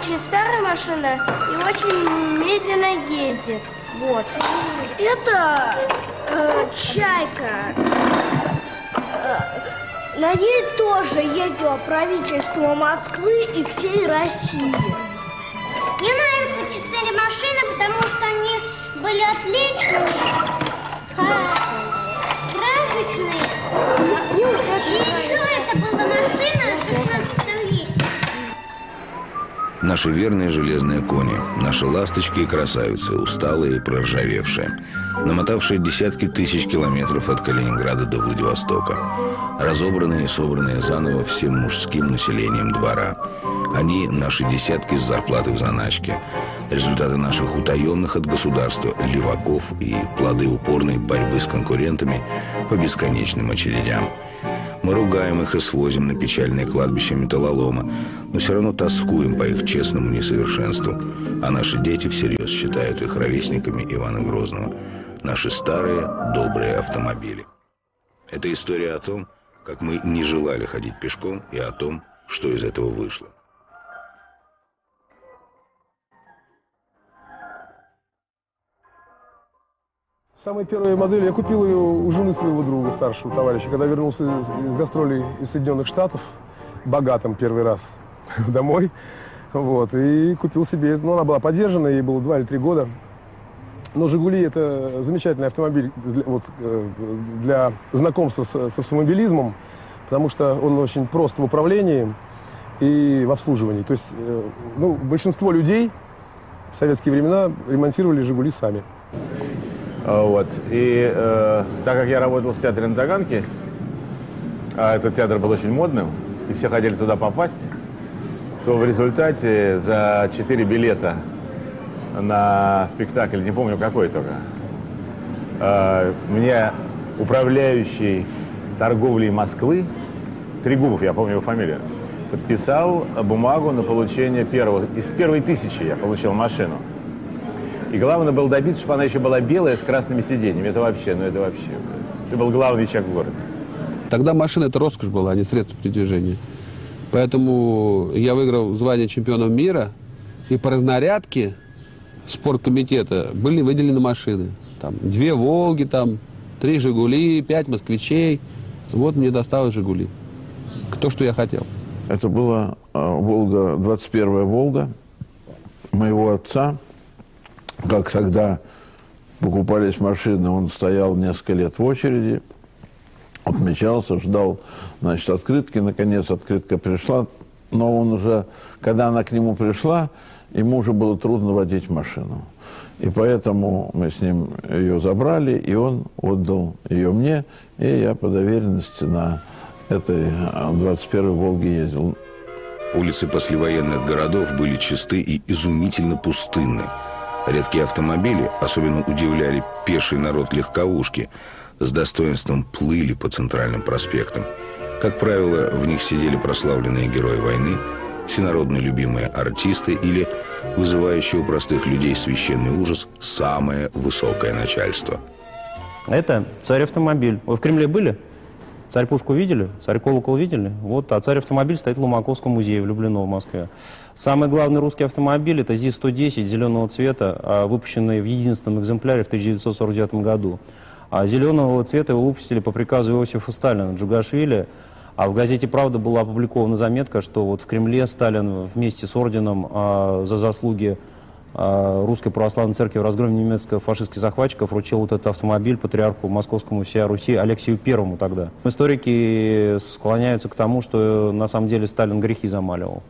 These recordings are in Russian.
очень старая машина и очень медленно ездит. Вот. Это «Чайка». На ней тоже ездило правительство Москвы и всей России. Мне нравятся 4 машины, потому что они были отличные, красочные. И еще это была машина в 16 веке. Наши верные железные кони, наши ласточки и красавицы, усталые и проржавевшие, намотавшие десятки тысяч километров от Калининграда до Владивостока, разобранные и собранные заново всем мужским населением двора. Они – наши десятки с зарплаты в заначке, результаты наших утаенных от государства леваков и плоды упорной борьбы с конкурентами по бесконечным очередям. Мы ругаем их и свозим на печальные кладбища металлолома, но все равно тоскуем по их честному несовершенству. А наши дети всерьез считают их ровесниками Ивана Грозного. Наши старые, добрые автомобили. Это история о том, как мы не желали ходить пешком, и о том, что из этого вышло. Самая первая модель, я купил ее у жены своего друга, старшего товарища, когда вернулся из гастролей из Соединенных Штатов, богатым первый раз домой, вот, и купил себе, ну, она была подержана, ей было 2 или 3 года, но «Жигули» — это замечательный автомобиль для знакомства с автомобилизмом, потому что он очень прост в управлении и в обслуживании, то есть, ну, большинство людей в советские времена ремонтировали «Жигули» сами. Вот. И так как я работал в театре на Таганке, а этот театр был очень модным, и все хотели туда попасть, то в результате за 4 билета на спектакль, не помню какой только, мне управляющий торговлей Москвы, Трегубов, я помню его фамилию, подписал бумагу на получение из первой 1000 я получил машину. И главное было добиться, чтобы она еще была белая, с красными сиденьями. Это вообще. Это был главный чек в городе. Тогда машина — это роскошь была, а не средство передвижения. Поэтому я выиграл звание чемпионов мира, и по разнарядке спорткомитета были выделены машины. Там 2 «Волги», там 3 «Жигули», 5 «Москвичей». Вот мне досталось «Жигули». То, что я хотел. Это была «Волга», 21-я «Волга» моего отца. Как тогда покупались машины, он стоял несколько лет в очереди, отмечался, ждал, значит, открытки. Наконец открытка пришла, но он уже, когда она к нему пришла, ему уже было трудно водить машину. И поэтому мы с ним ее забрали, и он отдал ее мне, и я по доверенности на этой 21-й «Волге» ездил. Улицы послевоенных городов были чисты и изумительно пустынны. Редкие автомобили особенно удивляли пеший народ легковушки, с достоинством плыли по центральным проспектам. Как правило, в них сидели прославленные герои войны, всенародно любимые артисты или вызывающие у простых людей священный ужас самое высокое начальство. Это царь-автомобиль. Вы в Кремле были? Царь-пушку видели? Царь-колокол видели? Вот, а царь-автомобиль стоит в Ломаковском музее в Люблино, в Москве. Самый главный русский автомобиль – это ЗИС-110 зеленого цвета, выпущенный в единственном экземпляре в 1949 году. А зеленого цвета его выпустили по приказу Иосифа Сталина, Джугашвили. А в газете «Правда» была опубликована заметка, что вот в Кремле Сталин вместе с орденом за заслуги Русской Православной Церкви в разгроме немецко-фашистских захватчиков вручил вот этот автомобиль патриарху Московскому всея Руси Алексею I тогда. Историки склоняются к тому, что на самом деле Сталин грехи замаливал.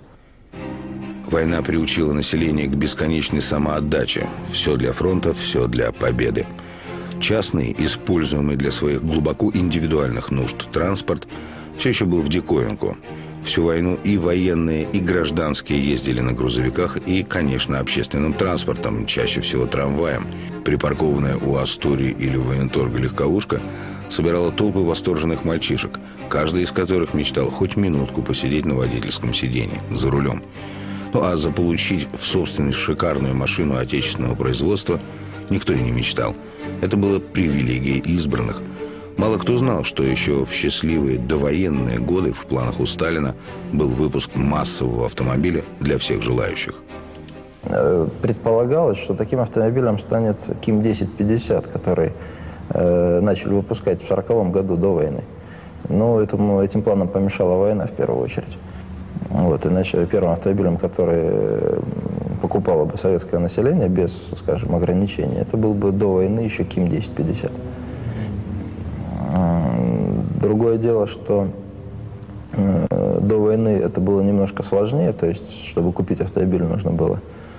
Война приучила население к бесконечной самоотдаче. Все для фронта, все для победы. Частный, используемый для своих глубоко индивидуальных нужд транспорт, все еще был в диковинку. Всю войну и военные, и гражданские ездили на грузовиках и, конечно, общественным транспортом, чаще всего трамваем. Припаркованная у Астории или военторга легковушка собирала толпы восторженных мальчишек, каждый из которых мечтал хоть минутку посидеть на водительском сиденье, за рулем. Ну а заполучить в собственность шикарную машину отечественного производства никто и не мечтал. Это было привилегией избранных. Мало кто знал, что еще в счастливые довоенные годы в планах у Сталина был выпуск массового автомобиля для всех желающих. Предполагалось, что таким автомобилем станет КИМ-10-50, который начали выпускать в 1940 году до войны. Но этим планам помешала война в первую очередь. Вот, иначе первым автомобилем, который покупало бы советское население без, скажем, ограничений, это был бы до войны еще КИМ-10-50. Другое дело, что до войны это было немножко сложнее, то есть, чтобы купить автомобиль, нужно было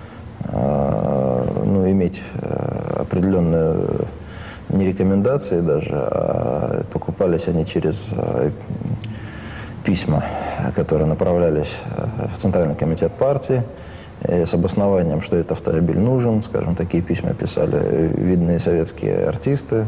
иметь определенные не рекомендации даже, а покупались они через письма, которые направлялись в Центральный комитет партии с обоснованием, что этот автомобиль нужен. Скажем, такие письма писали видные советские артисты.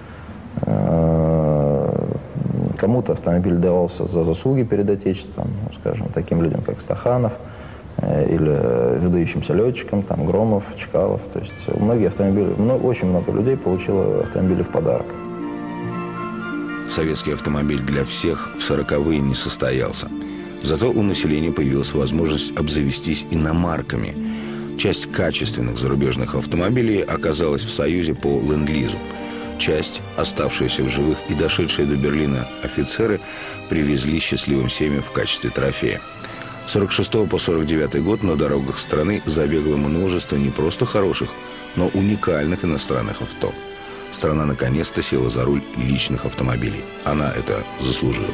Кому-то автомобиль давался за заслуги перед Отечеством, скажем, таким людям, как Стаханов, или выдающимся летчикам, там, Громов, Чкалов. То есть многие автомобили, очень много людей получило автомобили в подарок. Советский автомобиль для всех в 40-е не состоялся. Зато у населения появилась возможность обзавестись иномарками. Часть качественных зарубежных автомобилей оказалась в Союзе по ленд-лизу. Часть, оставшиеся в живых и дошедшие до Берлина офицеры, привезли счастливым семьям в качестве трофея. С 1946 по 1949 год на дорогах страны забегало множество не просто хороших, но уникальных иностранных авто. Страна наконец-то села за руль личных автомобилей. Она это заслужила.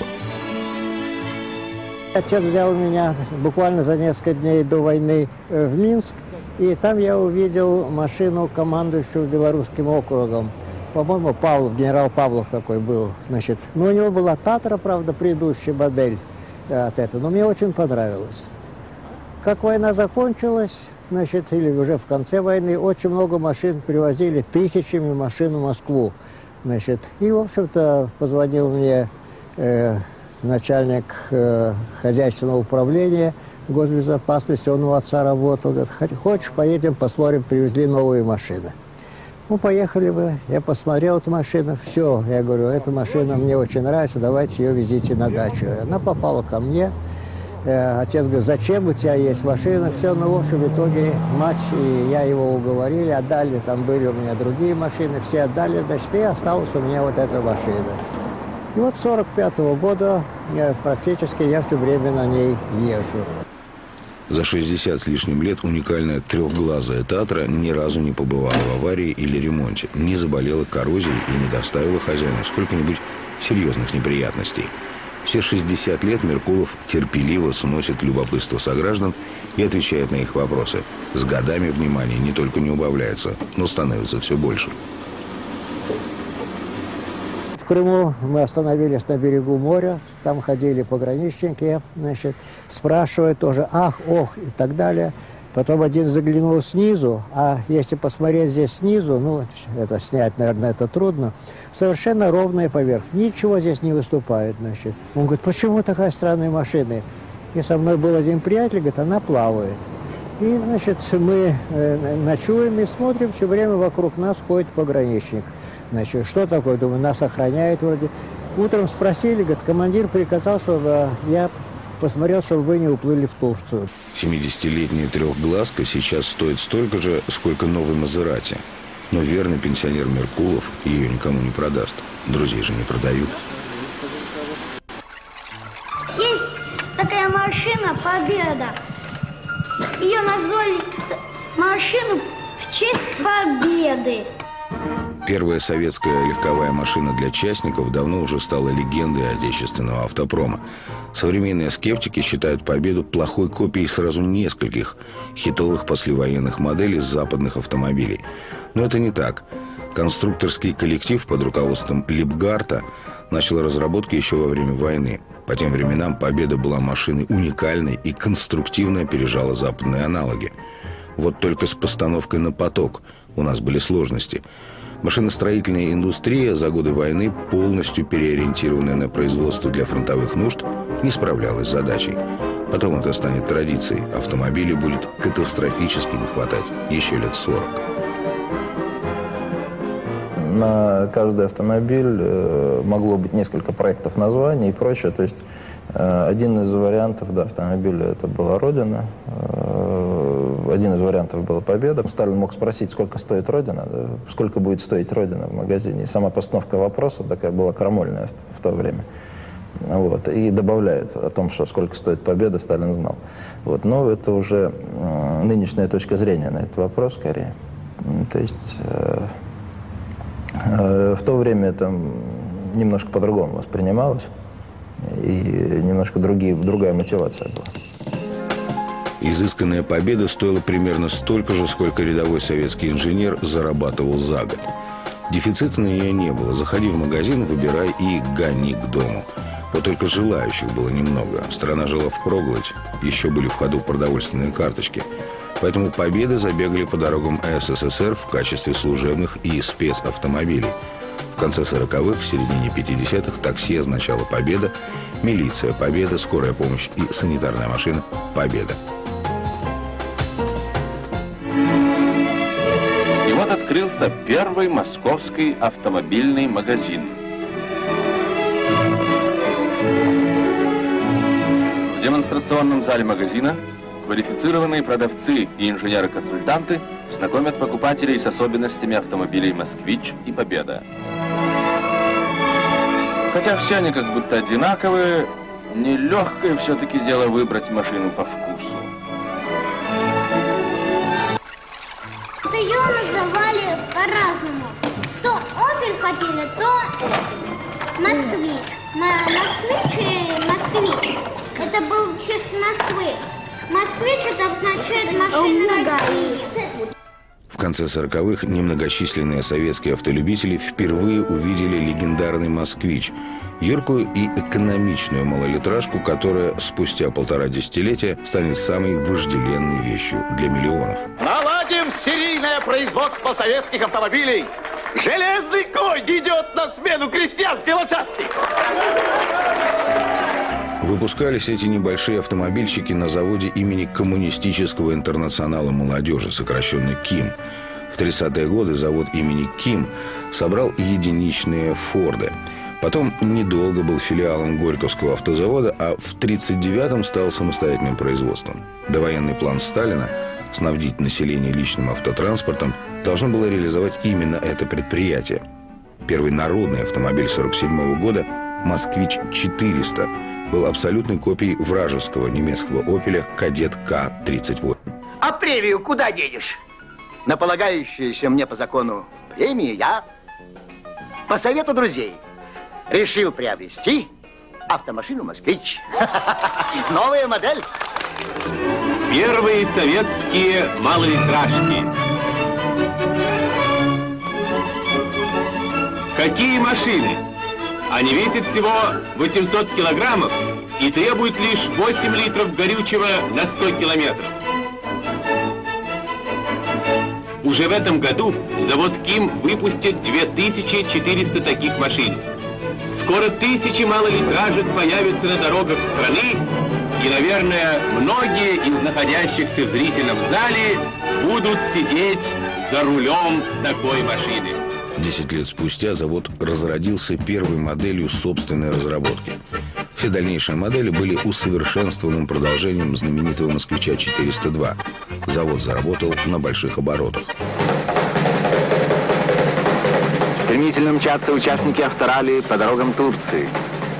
Отец взял меня буквально за несколько дней до войны в Минск, и там я увидел машину командующего Белорусским округом. По-моему, Павлов, генерал Павлов такой был, значит. Но у него была Татра, правда, предыдущая модель от этого, но мне очень понравилось. Как война закончилась, значит, или уже в конце войны, очень много машин привозили, тысячами машин в Москву, значит. И, в общем-то, позвонил мне начальник хозяйственного управления госбезопасности, он у отца работал, говорит: хочешь, поедем, посмотрим, привезли новые машины. Ну, поехали бы, я посмотрел эту машину, все, я говорю, эта машина мне очень нравится, давайте ее везите на дачу. Она попала ко мне, отец говорит: зачем, у тебя есть машина, все, ну, в общем, в итоге мать и я его уговорили, отдали, там были у меня другие машины, все отдали, значит, и осталась у меня вот эта машина. И вот с 1945 года практически я все время на ней езжу. За 60 с лишним лет уникальная трехглазая Татра ни разу не побывала в аварии или ремонте, не заболела коррозией и не доставила хозяину сколько-нибудь серьезных неприятностей. Все 60 лет Меркулов терпеливо сносит любопытство сограждан и отвечает на их вопросы. С годами внимание не только не убавляется, но становится все больше. В Крыму мы остановились на берегу моря, там ходили пограничники, значит, спрашивают тоже ах, ох и так далее. Потом один заглянул снизу, а если посмотреть здесь снизу, ну, это снять, наверное, это трудно, совершенно ровная поверхность, ничего здесь не выступает, значит. Он говорит: почему такая странная машина? И со мной был один приятель, говорит, она плавает. И, значит, мы ночуем и смотрим, все время вокруг нас ходит пограничник. Значит, что такое? Думаю, нас охраняет вроде. Утром спросили, говорит, командир приказал, чтобы я посмотрел, чтобы вы не уплыли в Турцию. 70-летняя трехглазка сейчас стоит столько же, сколько новый Мазерати. Но верный пенсионер Меркулов ее никому не продаст. Друзей же не продают. Есть такая машина «Победа». Ее назвали машину в честь Победы. Первая советская легковая машина для частников давно уже стала легендой отечественного автопрома. Современные скептики считают «Победу» плохой копией сразу нескольких хитовых послевоенных моделей западных автомобилей. Но это не так. Конструкторский коллектив под руководством Липгарта начал разработки еще во время войны. По тем временам «Победа» была машиной уникальной и конструктивно опережала западные аналоги. Вот только с постановкой на поток у нас были сложности. Машиностроительная индустрия за годы войны, полностью переориентированная на производство для фронтовых нужд, не справлялась с задачей. Потом это станет традицией. Автомобилей будет катастрофически не хватать еще лет 40. на каждый автомобиль могло быть несколько проектов названий и прочее. То есть один из вариантов автомобиля это была «Родина», один из вариантов была «Победа». Сталин мог спросить, сколько стоит «Родина», сколько будет стоить «Родина» в магазине. И сама постановка вопроса такая была крамольная в то время. Вот. И добавляют о том, что сколько стоит «Победа», Сталин знал. Вот. Но это уже нынешняя точка зрения на этот вопрос скорее. То есть в то время это немножко по-другому воспринималось. И немножко другая мотивация была. Изысканная победа стоила примерно столько же, сколько рядовой советский инженер зарабатывал за год. Дефицита на нее не было. Заходи в магазин, выбирай и гони к дому. Вот только желающих было немного. Страна жила впроголодь, еще были в ходу продовольственные карточки. Поэтому победы забегали по дорогам СССР в качестве служебных и спецавтомобилей. В конце 40-х, в середине 50-х такси означало «Победа», милиция «Победа», скорая помощь и санитарная машина «Победа». И вот открылся первый московский автомобильный магазин. В демонстрационном зале магазина квалифицированные продавцы и инженеры-консультанты знакомят покупателей с особенностями автомобилей «Москвич» и «Победа». Хотя все они как будто одинаковые, нелегкое все-таки дело выбрать машину по вкусу. Ее называли по-разному. То «Опель» хотели, то «Москвич». «Москвич» и «Москвич». Это был в честь Москвы. «Москвич» это обозначает «машина России». В конце 40-х немногочисленные советские автолюбители впервые увидели легендарный «Москвич» – яркую и экономичную малолитражку, которая спустя 1,5 десятилетия станет самой вожделенной вещью для миллионов. Наладим серийное производство советских автомобилей! Железный конь идет на смену крестьянской лошадки! Выпускались эти небольшие автомобильчики на заводе имени Коммунистического интернационала молодежи, сокращенно КИМ. В 30-е годы завод имени КИМ собрал единичные «Форды». Потом недолго был филиалом Горьковского автозавода, а в 1939-м стал самостоятельным производством. Довоенный план Сталина снабдить население личным автотранспортом должно было реализовать именно это предприятие. Первый народный автомобиль 1947 года «Москвич-400» был абсолютной копией вражеского немецкого «Опеля» «Кадет К-38». А премию куда денешь? На полагающуюся мне по закону премию я, по совету друзей, решил приобрести автомашину «Москвич». Новая модель. Первые советские малолитражки. Какие машины? Они весят всего 800 килограммов и требуют лишь 8 литров горючего на 100 километров. Уже в этом году завод КИМ выпустит 2400 таких машин. Скоро 1000 малолитражек появятся на дорогах страны, и, наверное, многие из находящихся в зрительном зале будут сидеть за рулем такой машины. 10 лет спустя завод разродился первой моделью собственной разработки. Все дальнейшие модели были усовершенствованным продолжением знаменитого «Москвича-402». Завод заработал на больших оборотах. Стремительно мчатся участники авторалли по дорогам Турции.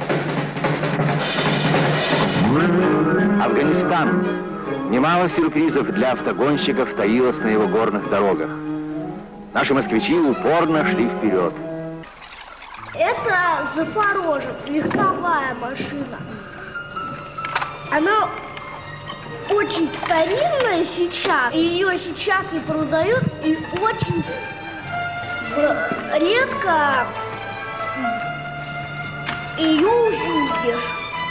Афганистан. Немало сюрпризов для автогонщиков таилось на его горных дорогах. Наши москвичи упорно шли вперед. Это Запорожец, легковая машина. Она очень старинная сейчас. Ее сейчас не продают и очень редко ее увидишь.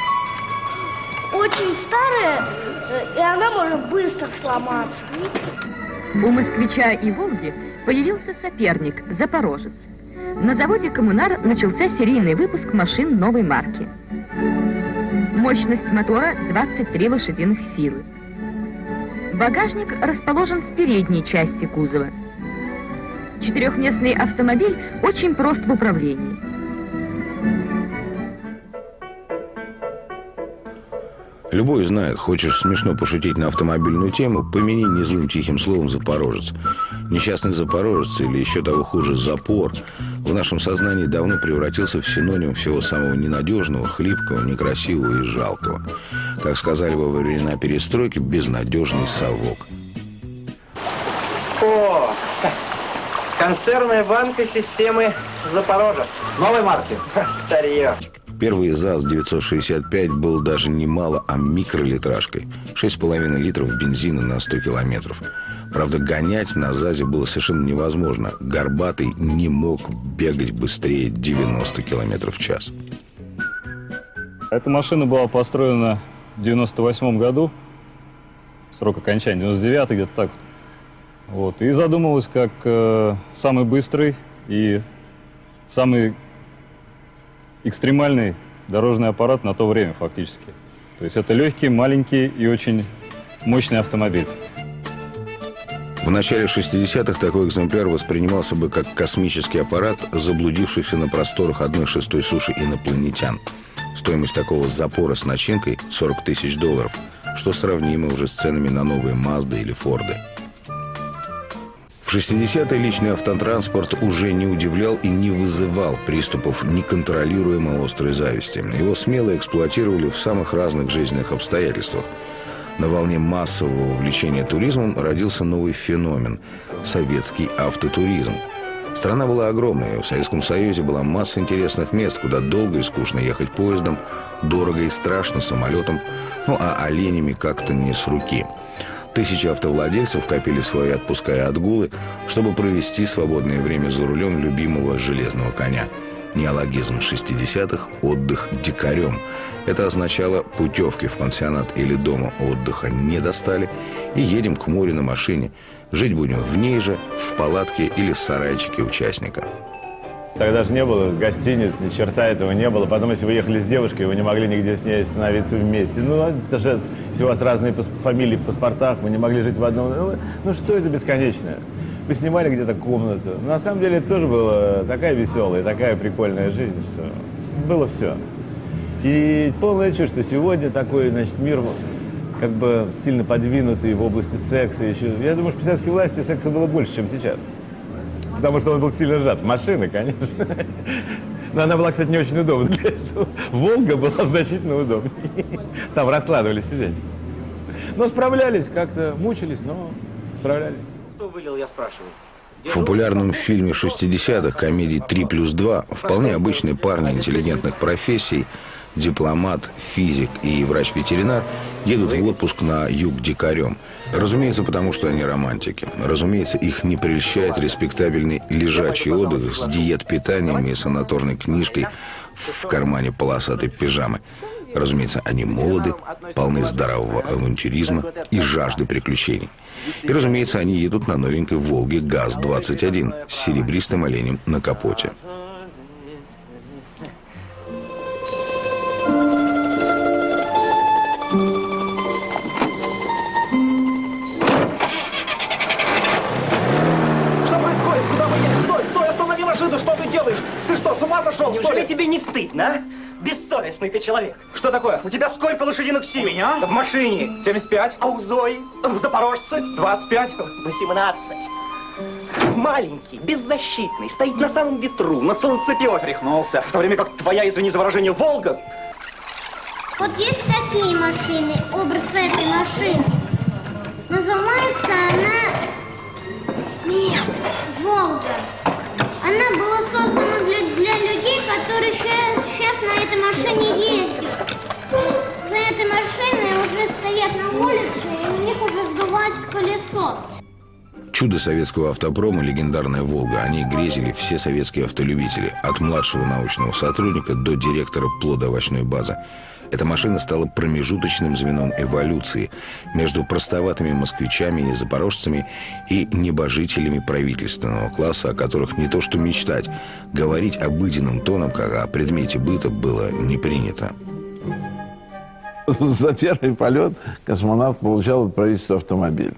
Очень старая, и она может быстро сломаться. У «Москвича» и «Волги» появился соперник – «Запорожец». На заводе «Коммунар» начался серийный выпуск машин новой марки. Мощность мотора – 23 лошадиных силы. Багажник расположен в передней части кузова. Четырехместный автомобиль очень прост в управлении. Любой знает, хочешь смешно пошутить на автомобильную тему, помяни незлым тихим словом «запорожец». Несчастный запорожец, или еще того хуже «запор», в нашем сознании давно превратился в синоним всего самого ненадежного, хлипкого, некрасивого и жалкого. Как сказали во времена перестройки, безнадежный совок. О, консервная банка системы «Запорожец». Новой марки. Старье. Первый ЗАЗ-965 был даже не мало, а микролитражкой. 6,5 литров бензина на 100 километров. Правда, гонять на ЗАЗе было совершенно невозможно. Горбатый не мог бегать быстрее 90 километров в час. Эта машина была построена в 98 году. Срок окончания 99 где-то так. Вот. И задумывалась как самый быстрый и самый экстремальный дорожный аппарат на то время фактически. То есть это легкий, маленький и очень мощный автомобиль. В начале 60-х такой экземпляр воспринимался бы как космический аппарат заблудившихся на просторах 1/6 суши инопланетян. Стоимость такого запора с начинкой – $40 тысяч, что сравнимо уже с ценами на новые Мазды или Форды. В 60-е личный автотранспорт уже не удивлял и не вызывал приступов неконтролируемой острой зависти. Его смело эксплуатировали в самых разных жизненных обстоятельствах. На волне массового увлечения туризмом родился новый феномен – советский автотуризм. Страна была огромная, в Советском Союзе была масса интересных мест, куда долго и скучно ехать поездом, дорого и страшно самолетом, ну а оленями как-то не с руки. Тысячи автовладельцев копили свои отпуска и отгулы, чтобы провести свободное время за рулем любимого железного коня. Неологизм 60-х – отдых дикарем. Это означало, путевки в пансионат или дома отдыха не достали, и едем к морю на машине. Жить будем в ней же, в палатке или сарайчике участника. Тогда же не было гостиниц, ни черта этого не было. Потом, если вы ехали с девушкой, вы не могли нигде с ней остановиться вместе. Ну, это же, если у вас разные фамилии в паспортах, вы не могли жить в одном. Ну, что это бесконечное? Вы снимали где-то комнату. Но на самом деле это тоже была такая веселая, такая прикольная жизнь, что было все. И полное чувство, что сегодня такой, значит, мир как бы сильно подвинутый в области секса. Еще. Я думаю, что при советской власти секса было больше, чем сейчас. Потому что он был сильно сжат. Машина, конечно. Но она была, кстати, не очень удобна для этого. «Волга» была значительно удобнее. Там раскладывали сиденья. Но справлялись, как-то мучились, но справлялись. Кто вылил, я спрашиваю? В популярном фильме 60-х комедии «3+2» вполне обычные парни интеллигентных профессий, дипломат, физик и врач-ветеринар, едут в отпуск на юг дикарем. Разумеется, потому что они романтики. Разумеется, их не прельщает респектабельный лежачий отдых с диет-питанием и санаторной книжкой в кармане полосатой пижамы. Разумеется, они молоды, полны здорового авантюризма и жажды приключений. И, разумеется, они едут на новенькой «Волге» ГАЗ-21 с серебристым оленем на капоте. Неужели тебе не стыдно, а? Бессовестный ты человек. Что такое? У тебя сколько лошадиных сил? У меня? В машине. 75. А у Зои? В Запорожце? 25. 18. Маленький, беззащитный, стоит на самом ветру, на солнцепёке рехнулся. В то время как твоя, извини за выражение, «Волга». Вот есть такие машины, образ этой машины. Называется она... Нет. «Волга». Она была создана для людей, которые сейчас на этой машине ездят. За этой машиной уже стоят на улице, и у них уже сдувается колесо. Чудо советского автопрома, легендарная «Волга», о ней грезили все советские автолюбители, от младшего научного сотрудника до директора плодоовощной базы. Эта машина стала промежуточным звеном эволюции между простоватыми москвичами и запорожцами и небожителями правительственного класса, о которых не то что мечтать, говорить обыденным тоном, как о предмете быта, было не принято. За первый полет космонавт получал от правительства автомобиль.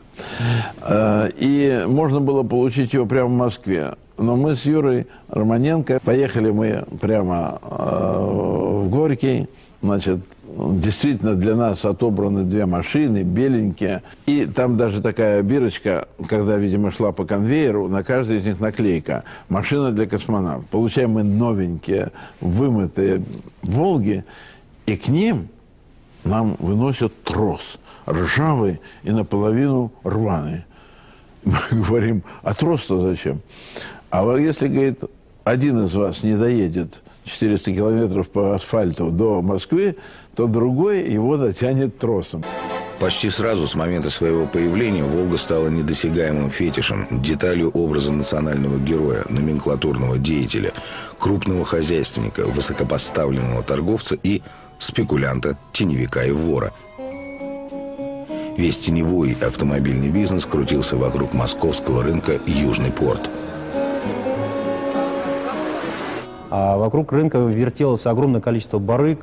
И можно было получить его прямо в Москве. Но мы с Юрой Романенко поехали мы прямо в Горький. Значит, действительно для нас отобраны 2 машины, беленькие. И там даже такая бирочка, когда, видимо, шла по конвейеру, на каждой из них наклейка «Машина для космонавта». Получаем мы новенькие, вымытые «Волги», и к ним нам выносят трос, ржавый и наполовину рваный. Мы говорим, а трос-то зачем? А вот если, говорит, один из вас не доедет 400 километров по асфальту до Москвы, то другой его дотянет тросом. Почти сразу с момента своего появления «Волга» стала недосягаемым фетишем, деталью образа национального героя, номенклатурного деятеля, крупного хозяйственника, высокопоставленного торговца и спекулянта, теневика и вора. Весь теневой автомобильный бизнес крутился вокруг московского рынка «Южный порт». А вокруг рынка вертелось огромное количество барыг,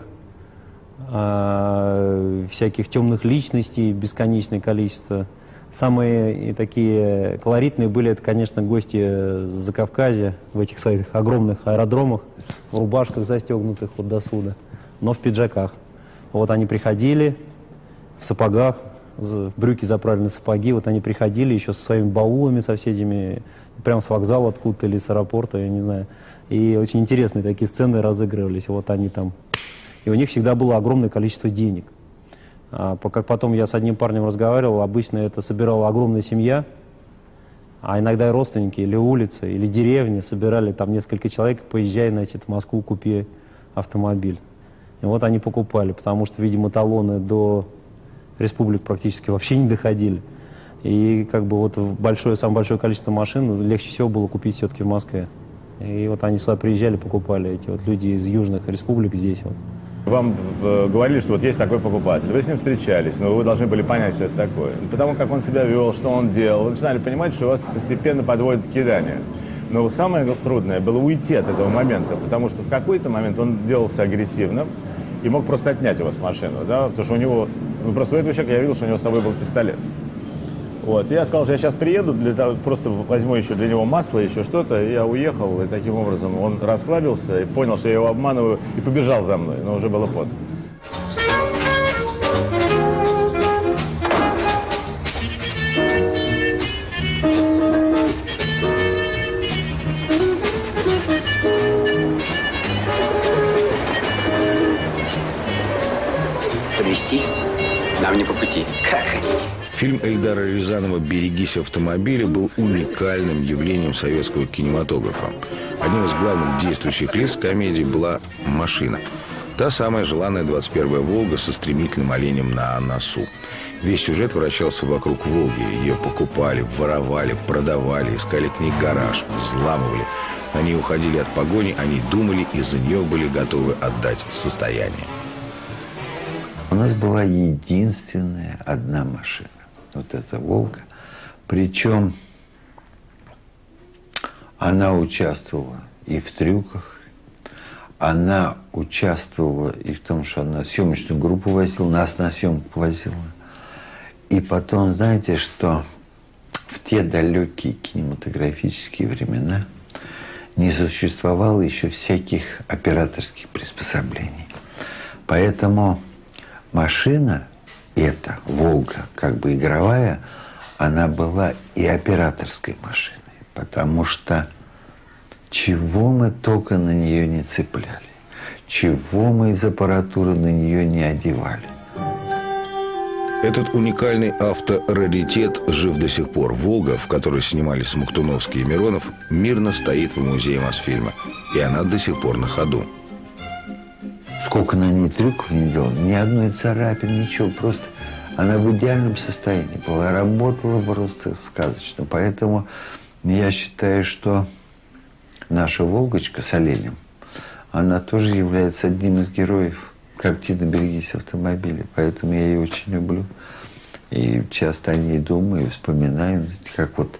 всяких темных личностей, бесконечное количество. Самые такие колоритные были, это, конечно, гости с Закавказья, в этих своих огромных аэродромах, в рубашках застегнутых вот до сюда, но в пиджаках. Вот они приходили в сапогах, в брюки заправлены сапоги, вот они приходили еще со своими баулами, со всеми, прямо с вокзала откуда-то или с аэропорта, я не знаю. И очень интересные такие сцены разыгрывались, вот они там. И у них всегда было огромное количество денег. Как потом я с одним парнем разговаривал, обычно это собирала огромная семья, а иногда и родственники, или улицы, или деревни собирали там несколько человек, поезжая, значит, в Москву, купи автомобиль. И вот они покупали, потому что, видимо, талоны до республик практически вообще не доходили. И как бы вот самое большое количество машин легче всего было купить все-таки в Москве. И вот они сюда приезжали, покупали, эти вот люди из южных республик здесь вот. Вам говорили, что вот есть такой покупатель, вы с ним встречались, но вы должны были понять, что это такое. Потому как он себя вел, что он делал, вы начинали понимать, что вас постепенно подводит кидание. Но самое трудное было уйти от этого момента, потому что в какой-то момент он делался агрессивным и мог просто отнять у вас машину, да, потому что у него, просто у этого человека я видел, что у него с собой был пистолет. Вот, я сказал, что я сейчас приеду, просто возьму еще для него масло, еще что-то, и я уехал, и таким образом он расслабился и понял, что я его обманываю, и побежал за мной, но уже было поздно. Подвезти? Нам не по пути. Как хотите. Фильм Эльдара Рязанова «Берегись автомобиля» был уникальным явлением советского кинематографа. Одним из главных действующих лиц комедии была машина. Та самая желанная 21-я «Волга» со стремительным оленем на носу. Весь сюжет вращался вокруг «Волги». Ее покупали, воровали, продавали, искали к ней гараж, взламывали. Они уходили от погони, они думали и за нее были готовы отдать состояние. У нас была единственная одна машина. Вот эта «Волга». Причем она участвовала и в трюках, она участвовала и в том, что она съемочную группу возила, нас на съемку возила. И потом, знаете, что в те далекие кинематографические времена не существовало еще всяких операторских приспособлений. Поэтому машина эта, «Волга», как бы игровая, она была и операторской машиной, потому что чего мы только на нее не цепляли, чего мы из аппаратуры на нее не одевали. Этот уникальный автораритет жив до сих пор. «Волга», в которой снимались Смоктуновский и Миронов, мирно стоит в музее Мосфильма. И она до сих пор на ходу. Сколько на ней трюков не делал, ни одной царапины, ничего. Просто она в идеальном состоянии была, работала просто сказочно. Поэтому я считаю, что наша «Волгочка» с оленем, она тоже является одним из героев картины «Берегись автомобиля». Поэтому я ее очень люблю. И часто о ней думаю, вспоминаю, как вот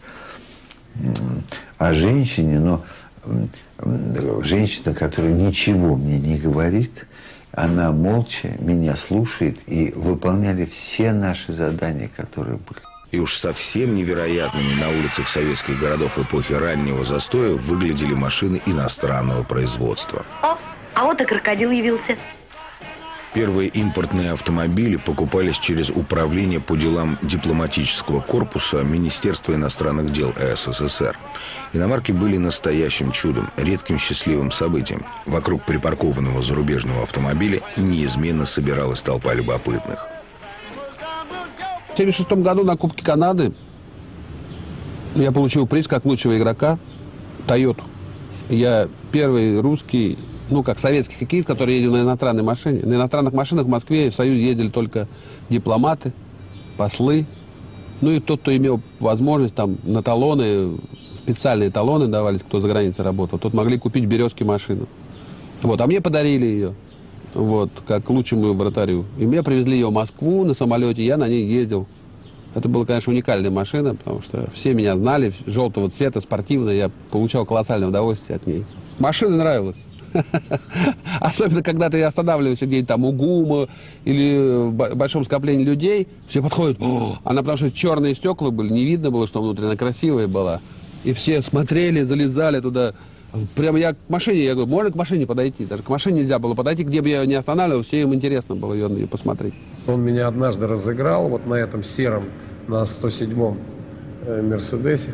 о женщине, но женщина, которая ничего мне не говорит, Она молча меня слушает, и выполняли все наши задания, которые были. И уж совсем невероятными на улицах советских городов эпохи раннего застоя выглядели машины иностранного производства. О, а вот и крокодил явился. Первые импортные автомобили покупались через Управление по делам дипломатического корпуса Министерства иностранных дел СССР. Иномарки были настоящим чудом, редким счастливым событием. Вокруг припаркованного зарубежного автомобиля неизменно собиралась толпа любопытных. В 1976 году на Кубке Канады я получил приз как лучшего игрока Toyota. Я первый русский, ну, как советский хоккеист, который ездил на иностранной машине. На иностранных машинах в Москве и в Союзе ездили только дипломаты, послы. Ну и тот, кто имел возможность там на талоны, специальные талоны давались, кто за границей работал, тот могли купить «Березки» машину. Вот, а мне подарили ее. Вот, как лучшему вратарю. И мне привезли ее в Москву на самолете, я на ней ездил. Это была, конечно, уникальная машина, потому что все меня знали, желтого цвета, спортивная, я получал колоссальное удовольствие от ней. Машина нравилась. Особенно, когда ты останавливаешься где-то там у ГУМа или в большом скоплении людей, все подходят, она потому что черные стекла были, не видно было, что внутри, она красивая была. И все смотрели, залезали туда. Прямо я к машине, я говорю, можно к машине подойти? Даже к машине нельзя было подойти, где бы я не останавливал, все им интересно было ее посмотреть. Он меня однажды разыграл вот на этом сером, на 107-м Мерседесе.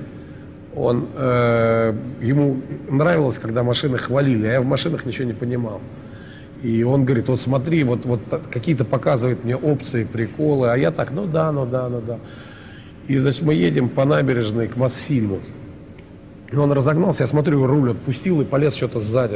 Ему нравилось, когда машины хвалили, а я в машинах ничего не понимал. И он говорит, вот смотри, вот какие-то показывает мне опции, приколы, а я так, ну да. И, значит, мы едем по набережной к Мосфильму. И он разогнался, я смотрю, руль отпустил и полез что-то сзади.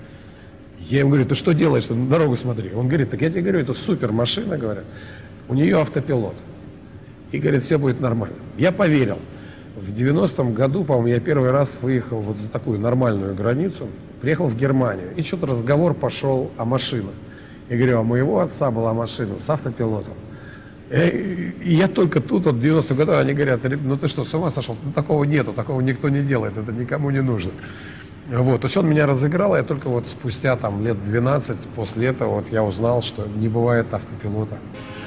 Я ему говорю, ты что делаешь, на дорогу смотри. Он говорит, так я тебе говорю, это супер машина, говорят. У нее автопилот. И говорит, все будет нормально. Я поверил. В 90-м году, по-моему, я первый раз выехал вот за такую нормальную границу, приехал в Германию, и что-то разговор пошел о машинах. Я говорю, а у моего отца была машина с автопилотом. И я только тут, вот в 90-м году, они говорят, ну ты что, с ума сошел? Ну, такого нету, такого никто не делает, это никому не нужно. Вот, то есть он меня разыграл, а я только вот спустя там лет 12 после этого вот я узнал, что не бывает автопилота.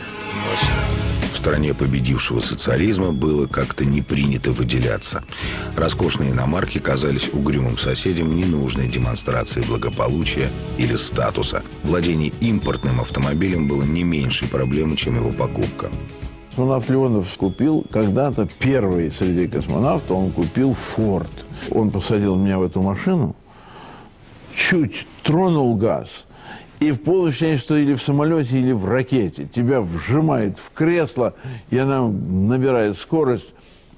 В стране победившего социализма было как-то не принято выделяться. Роскошные иномарки казались угрюмым соседям ненужной демонстрацией благополучия или статуса. Владение импортным автомобилем было не меньшей проблемой, чем его покупка. Космонавт Леонов купил когда-то первый среди космонавтов, он купил «Форд». Он посадил меня в эту машину, чуть тронул газ, и в полощине, что или в самолете, или в ракете. Тебя вжимает в кресло, и она набирает скорость.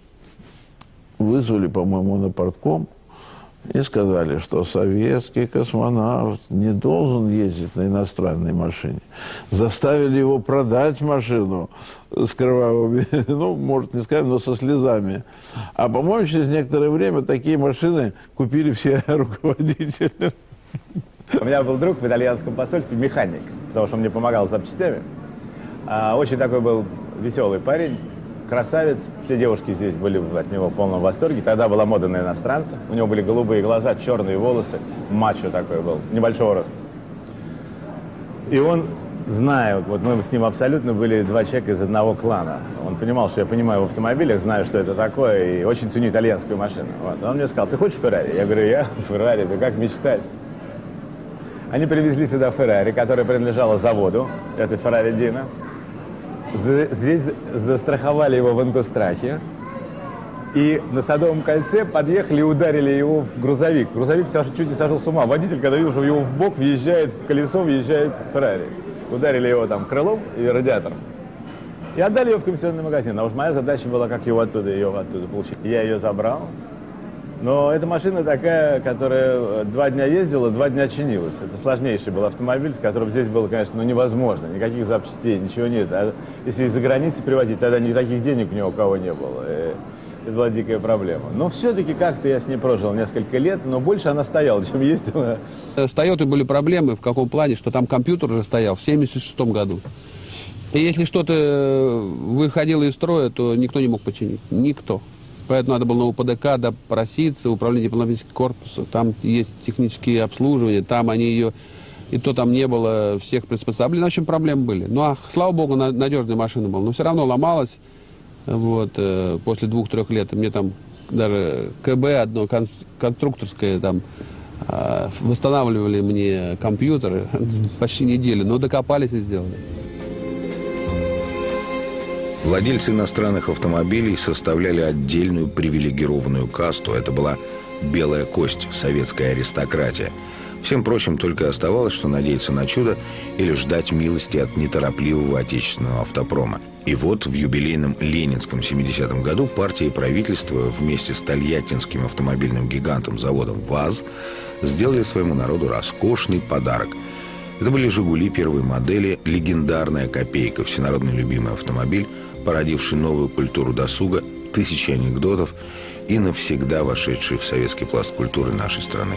Вызвали, по-моему, на портком и сказали, что советский космонавт не должен ездить на иностранной машине. Заставили его продать машину с кровавыми, ну, может, не сказать, но со слезами. А, по-моему, через некоторое время такие машины купили все руководители. У меня был друг в итальянском посольстве, механик, потому что он мне помогал с запчастями. Очень такой был веселый парень, красавец. Все девушки здесь были от него в полном восторге. Тогда была мода на иностранцев. У него были голубые глаза, черные волосы, мачо такой был, небольшого роста. И он, зная, вот мы с ним абсолютно были два человека из одного клана. Он понимал, что я понимаю в автомобилях, знаю, что это такое, и очень ценю итальянскую машину. Вот. Он мне сказал, ты хочешь Феррари? Я говорю, я Феррари, ты как мечтать? Они привезли сюда Феррари, которая принадлежала заводу, это Феррари Дино. Здесь застраховали его в Ингострахе. И на Садовом кольце подъехали и ударили его в грузовик. Грузовик чуть не сошел с ума. Водитель, когда видел, что его в бок въезжает, в колесо въезжает Феррари. Ударили его там крылом и радиатором. И отдали ее в комиссионный магазин. А уж моя задача была, как ее оттуда получить. Я ее забрал. Но эта машина такая, которая 2 дня ездила, 2 дня чинилась. Это сложнейший был автомобиль, с которым здесь было, конечно, невозможно. Никаких запчастей, ничего нет. А если из-за границы привозить, тогда никаких денег ни у кого не было. Это была дикая проблема. Но все-таки как-то я с ней прожил несколько лет, но больше она стояла, чем ездила. С Toyota были проблемы в каком плане, что там компьютер уже стоял в 1976 году. И если что-то выходило из строя, то никто не мог починить. Никто. Поэтому надо было на УПДК допроситься, управление дипломатического корпуса. Там есть технические обслуживания, там они ее и то там не было всех приспособлений. В общем, проблемы были. Ну, а слава богу, надежная машина была. Но все равно ломалась. Вот, после 2-3 лет. Мне там даже КБ одно, конструкторское, там, восстанавливали мне компьютеры почти неделю. Но докопались и сделали. Владельцы иностранных автомобилей составляли отдельную привилегированную касту. Это была белая кость, советская аристократия. Всем прочим только оставалось, что надеяться на чудо или ждать милости от неторопливого отечественного автопрома. И вот в юбилейном ленинском 70-м году партия и правительство вместе с тольяттинским автомобильным гигантом заводом ВАЗ сделали своему народу роскошный подарок. Это были «Жигули» первой модели, легендарная копейка, всенародно любимый автомобиль, породивший новую культуру досуга, тысячи анекдотов и навсегда вошедший в советский пласт культуры нашей страны.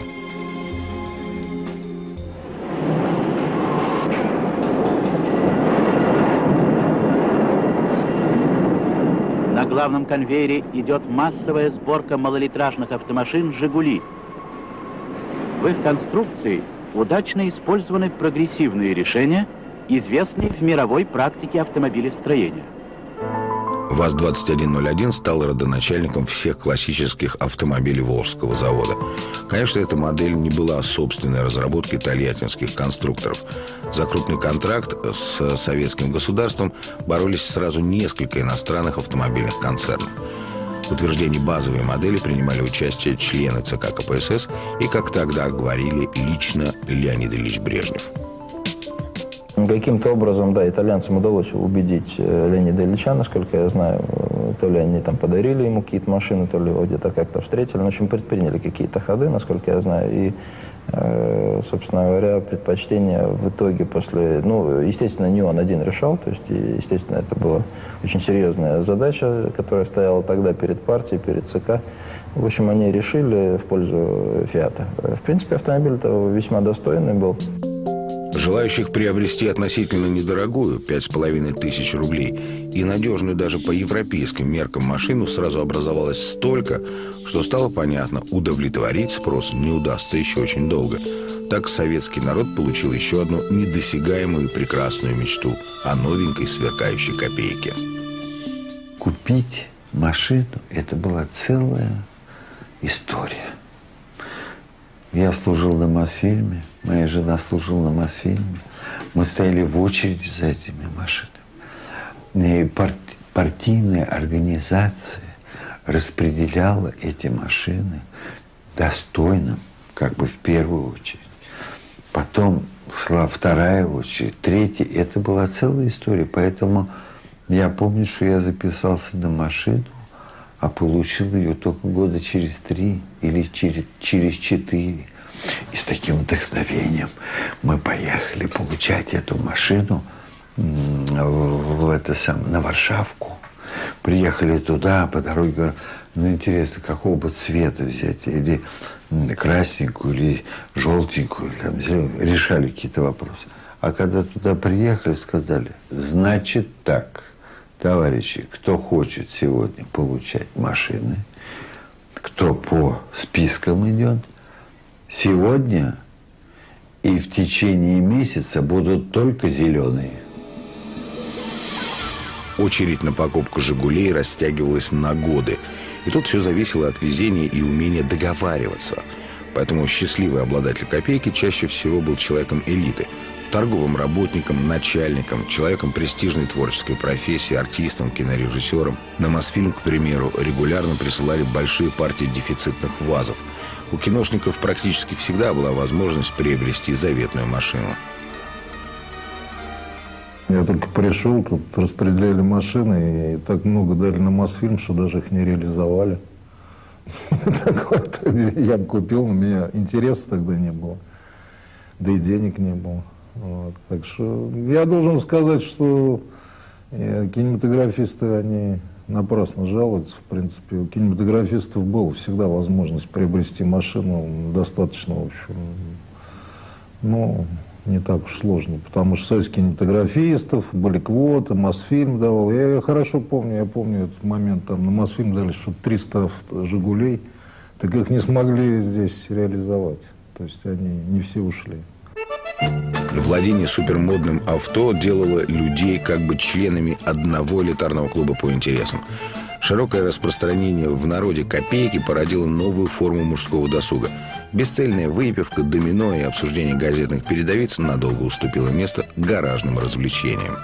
На главном конвейере идет массовая сборка малолитражных автомашин «Жигули». В их конструкции удачно использованы прогрессивные решения, известные в мировой практике автомобилестроения. ВАЗ-2101 стал родоначальником всех классических автомобилей Волжского завода. Конечно, эта модель не была собственной разработкой тольяттинских конструкторов. За крупный контракт с советским государством боролись сразу несколько иностранных автомобильных концернов. В утверждении базовой модели принимали участие члены ЦК КПСС и, как тогда говорили, лично Леонид Ильич Брежнев. Каким-то образом, да, итальянцам удалось убедить Леонида Ильича, насколько я знаю. То ли они там подарили ему какие-то машины, то ли его где-то как-то встретили. В общем, предприняли какие-то ходы, насколько я знаю. И, собственно говоря, предпочтение в итоге после... Ну, естественно, не он один решал. То есть, естественно, это была очень серьезная задача, которая стояла тогда перед партией, перед ЦК. В общем, они решили в пользу «Фиата». В принципе, автомобиль-то весьма достойный был. Желающих приобрести относительно недорогую, 5500 рублей, и надежную даже по европейским меркам машину сразу образовалось столько, что стало понятно, удовлетворить спрос не удастся еще очень долго. Так советский народ получил еще одну недосягаемую прекрасную мечту о новенькой сверкающей копейке. Купить машину – это была целая история. Я служил на Мосфильме, моя жена служила на Мосфильме. Мы стояли в очереди за этими машинами. И партийная организация распределяла эти машины достойно, как бы в первую очередь. Потом шла вторая очередь, третья. Это была целая история. Поэтому я помню, что я записался на машину, а получил ее только года через 3 или через 4. И с таким вдохновением мы поехали получать эту машину на Варшавку. Приехали туда, по дороге говорю, ну интересно, какого бы цвета взять, или красненькую, или желтенькую, или там, решали какие-то вопросы. А когда туда приехали, сказали, значит так, товарищи, кто хочет сегодня получать машины, кто по спискам идет, сегодня и в течение месяца будут только зеленые. Очередь на покупку «Жигулей» растягивалась на годы. И тут все зависело от везения и умения договариваться. Поэтому счастливый обладатель копейки чаще всего был человеком элиты. Торговым работником, начальником, человеком престижной творческой профессии, артистом, кинорежиссером. На Мосфильм, к примеру, регулярно присылали большие партии дефицитных ВАЗов. У киношников практически всегда была возможность приобрести заветную машину. Я только пришел, тут распределяли машины, и так много дали на Мосфильм, что даже их не реализовали. Я бы купил, но у меня интереса тогда не было, да и денег не было. Так что я должен сказать, что кинематографисты, они напрасно жалуются. В принципе, у кинематографистов была всегда возможность приобрести машину достаточно, в общем, ну, не так уж сложно, потому что союз кинематографистов, были квоты, Мосфильм давал. Я хорошо помню, этот момент, там на Мосфильм дали что-то 300 «Жигулей», так их не смогли здесь реализовать. То есть они не все ушли. Владение супермодным авто делало людей как бы членами одного элитарного клуба по интересам. Широкое распространение в народе копейки породило новую форму мужского досуга. Бесцельная выпивка, домино и обсуждение газетных передовиц надолго уступило место гаражным развлечениям.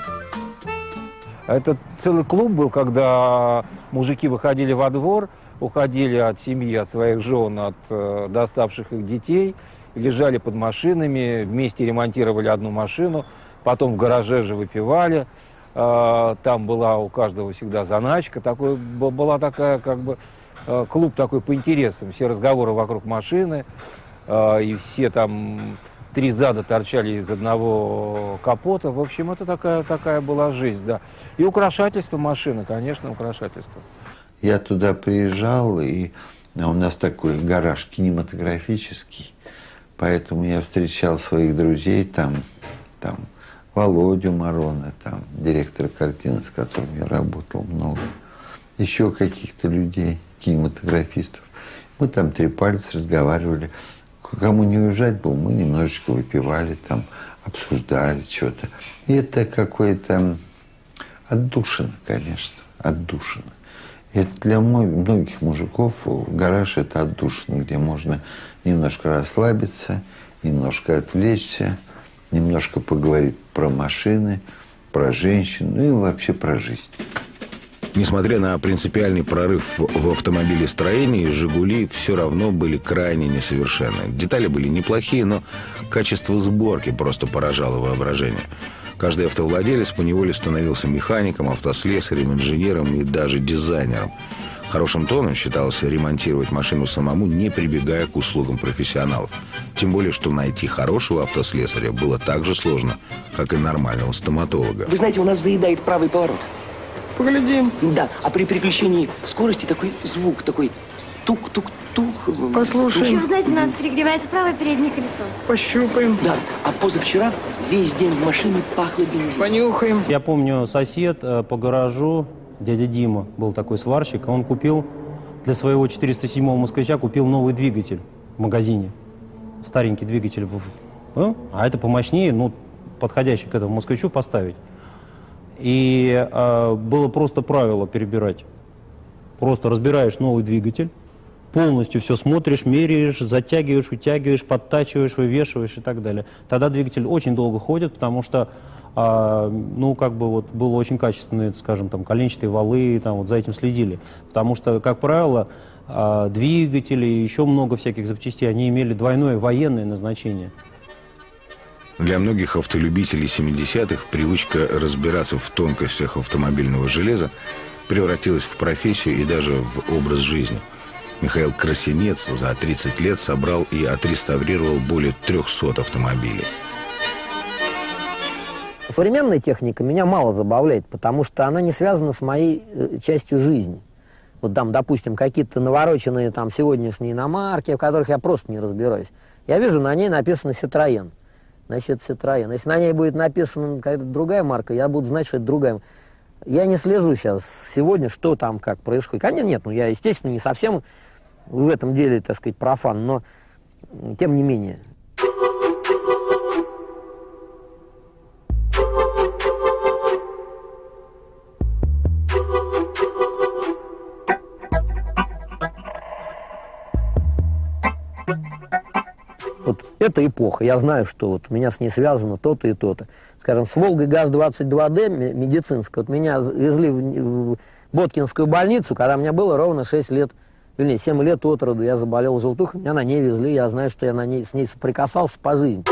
Это целый клуб был, когда мужики выходили во двор, уходили от семьи, от своих жен, от доставших их детей, лежали под машинами, вместе ремонтировали одну машину, потом в гараже же выпивали. Там была у каждого всегда заначка, была такая, как бы, клуб такой по интересам, все разговоры вокруг машины, и все там 3 зада торчали из одного капота. В общем, это такая была жизнь, да. И украшательство машины, конечно, украшательство. Я туда приезжал, и у нас такой гараж кинематографический, поэтому я встречал своих друзей там Володю Марона, там, директора картины, с которым я работал много, еще каких-то людей, кинематографистов. Мы там трепались, разговаривали. Кому не уезжать было, мы немножечко выпивали, там, обсуждали что-то. И это какое-то отдушина, конечно, отдушина. И это для многих мужиков гараж – это отдушина, где можно немножко расслабиться, немножко отвлечься, немножко поговорить про машины, про женщин, ну и вообще про жизнь. Несмотря на принципиальный прорыв в автомобилестроении, «Жигули» все равно были крайне несовершенны. Детали были неплохие, но качество сборки просто поражало воображение. Каждый автовладелец поневоле становился механиком, автослесарем, инженером и даже дизайнером. Хорошим тоном считалось ремонтировать машину самому, не прибегая к услугам профессионалов. Тем более, что найти хорошего автослесаря было так же сложно, как и нормального стоматолога. Вы знаете, у нас заедает правый поворот. Поглядим. Да, а при переключении скорости такой звук, такой тук-тук-тук. Послушаем. Еще, вы знаете, у нас перегревается правое переднее колесо. Пощупаем. Да, а позавчера весь день в машине пахло бензином. Понюхаем. Я помню, сосед по гаражу, дядя Дима, был такой сварщик, он купил для своего 407-го москвича купил новый двигатель в магазине. Старенький двигатель. А это помощнее, ну, подходящий к этому москвичу поставить. И было просто правило перебирать. Просто разбираешь новый двигатель, полностью все смотришь, меряешь, затягиваешь, утягиваешь, подтачиваешь, вывешиваешь и так далее. Тогда двигатель очень долго ходит, потому что, ну, как бы вот было очень качественные, скажем, там, коленчатые валы, там, вот за этим следили. Потому что, как правило, двигатели и еще много всяких запчастей, они имели двойное военное назначение. Для многих автолюбителей 70-х привычка разбираться в тонкостях автомобильного железа превратилась в профессию и даже в образ жизни. Михаил Красинец за 30 лет собрал и отреставрировал более 300 автомобилей. Современная техника меня мало забавляет, потому что она не связана с моей частью жизни. Вот там, допустим, какие-то навороченные там сегодняшние иномарки, в которых я просто не разбираюсь. Я вижу, на ней написано «Citroën». Значит, Citroën. Если на ней будет написана какая-то другая марка, я буду знать, что это другая. Я не слежу сейчас сегодня, что там, как происходит. Конечно, нет, ну я, естественно, не совсем в этом деле, так сказать, профан, но тем не менее. Вот эта эпоха, я знаю, что вот у меня с ней связано то-то и то-то. Скажем, с Волгой ГАЗ-22Д медицинской, вот меня везли в Боткинскую больницу, когда мне было ровно 6 лет, или 7 лет от роду, я заболел желтухой, меня на ней везли, я знаю, что я с ней соприкасался по жизни.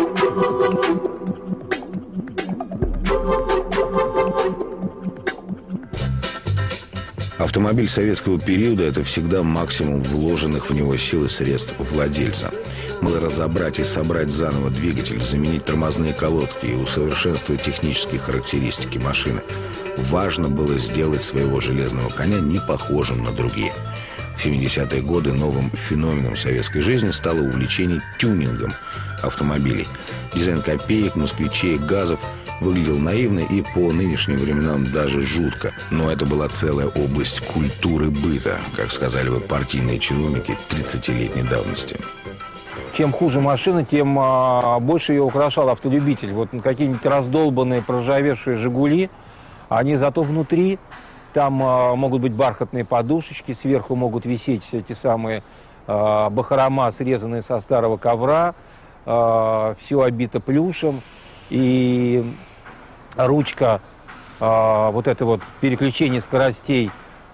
Автомобиль советского периода – это всегда максимум вложенных в него сил и средств владельца. Было разобрать и собрать заново двигатель, заменить тормозные колодки и усовершенствовать технические характеристики машины. Важно было сделать своего железного коня не похожим на другие. В 70-е годы новым феноменом советской жизни стало увлечение тюнингом автомобилей. Дизайн копеек, москвичей, газов выглядел наивно и по нынешним временам даже жутко. Но это была целая область культуры быта, как сказали бы партийные чиновники 30-летней давности. чем хуже машина, тем больше ее украшал автолюбитель. Вот какие-нибудь раздолбанные, проржавевшие «Жигули», они зато внутри, там могут быть бархатные подушечки, сверху могут висеть эти самые бахрома, срезанные со старого ковра, все обито плюшем, и ручка, вот это вот переключение скоростей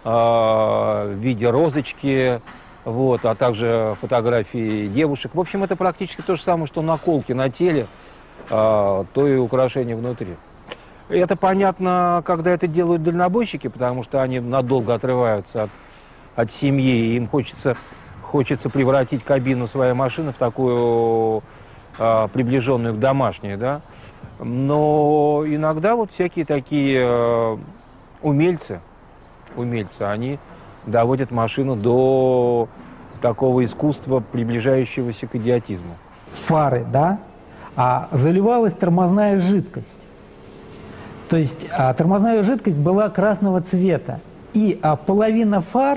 в виде розочки, вот, а также фотографии девушек. В общем, это практически то же самое, что наколки на теле, то и украшение внутри. Это понятно, когда это делают дальнобойщики, потому что они надолго отрываются от семьи, и им хочется превратить кабину своей машины в такую приближенную к домашней, да. Но иногда вот всякие такие умельцы, они доводят машину до такого искусства, приближающегося к идиотизму. Фары, да, заливалась тормозная жидкость. То есть тормозная жидкость была красного цвета, и половина фар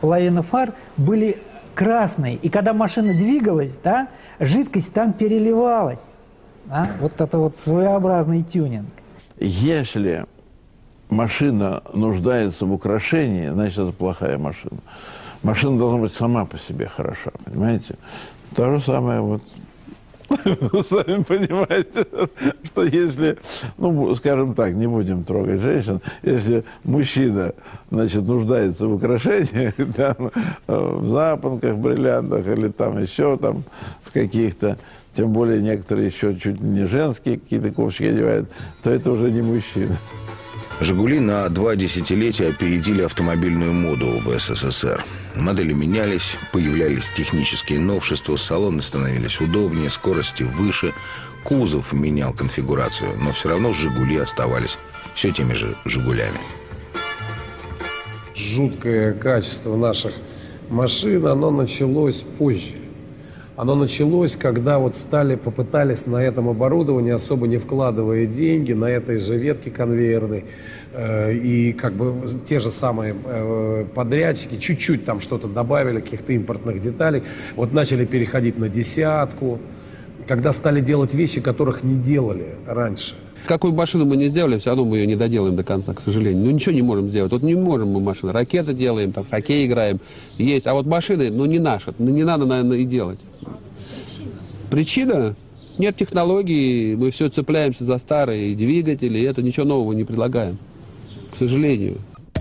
были красные. И когда машина двигалась, да, жидкость там переливалась. Да? Вот это вот своеобразный тюнинг. Если машина нуждается в украшении, значит, это плохая машина. Машина должна быть сама по себе хороша, понимаете? То же самое вот. Вы сами понимаете, что если, ну, скажем так, не будем трогать женщин, если мужчина, значит, нуждается в украшениях, там, в запонках, бриллиантах или там еще там в каких-то, тем более некоторые еще чуть не женские какие-то ковчики одевают, то это уже не мужчина. «Жигули» на 2 десятилетия опередили автомобильную моду в СССР. Модели менялись, появлялись технические новшества, салоны становились удобнее, скорости выше, кузов менял конфигурацию, но все равно «Жигули» оставались все теми же «Жигулями». Жуткое качество наших машин, оно началось позже. Оно началось, когда вот попытались на этом оборудовании, особо не вкладывая деньги, на этой же ветке конвейерной, и как бы те же самые подрядчики чуть-чуть там что-то добавили, каких-то импортных деталей, вот начали переходить на десятку, когда стали делать вещи, которых не делали раньше. Какую машину мы не сделали, все равно мы ее не доделаем до конца, к сожалению. Ну, ничего не можем сделать. Вот не можем мы машины. Ракеты делаем, там, хоккей играем. Есть. А вот машины, ну, не наши. Ну, не надо, наверное, и делать. Причина? Нет технологий. Мы все цепляемся за старые двигатели. И это ничего нового не предлагаем. К сожалению.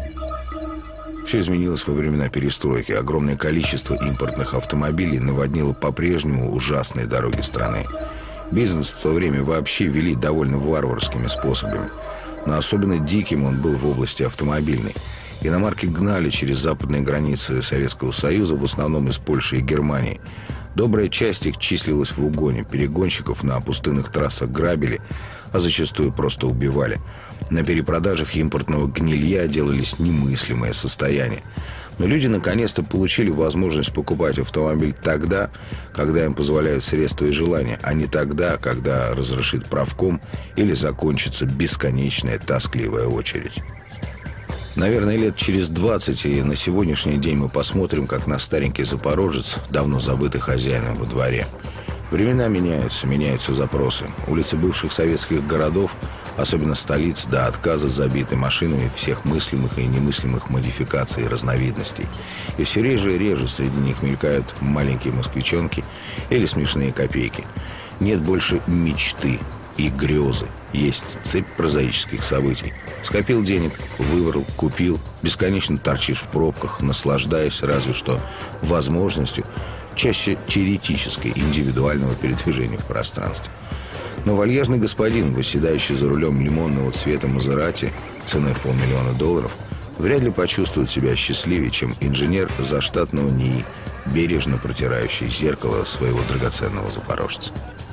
Все изменилось во времена перестройки. Огромное количество импортных автомобилей наводнило по-прежнему ужасные дороги страны. Бизнес в то время вообще вели довольно варварскими способами. Но особенно диким он был в области автомобильной. Иномарки гнали через западные границы Советского Союза, в основном из Польши и Германии. Добрая часть их числилась в угоне. Перегонщиков на пустынных трассах грабили, а зачастую просто убивали. На перепродажах импортного гнилья делались немыслимое состояние. Но люди наконец-то получили возможность покупать автомобиль тогда, когда им позволяют средства и желания, а не тогда, когда разрешит правком или закончится бесконечная тоскливая очередь. Наверное, лет через 20 и на сегодняшний день мы посмотрим, как на старенький «Запорожец», давно забытый хозяином во дворе. Времена меняются запросы. Улицы бывших советских городов, особенно столиц, до отказа забиты машинами всех мыслимых и немыслимых модификаций и разновидностей. И все реже и реже среди них мелькают маленькие москвичонки или смешные копейки. Нет больше мечты и грезы. Есть цепь прозаических событий. Скопил денег, выворил, купил, бесконечно торчишь в пробках, наслаждаясь разве что возможностью, чаще теоретической, индивидуального передвижения в пространстве. Но вальяжный господин, восседающий за рулем лимонного цвета Мазерати ценой в $500 000, вряд ли почувствует себя счастливее, чем инженер заштатного НИИ, бережно протирающий зеркало своего драгоценного запорожца.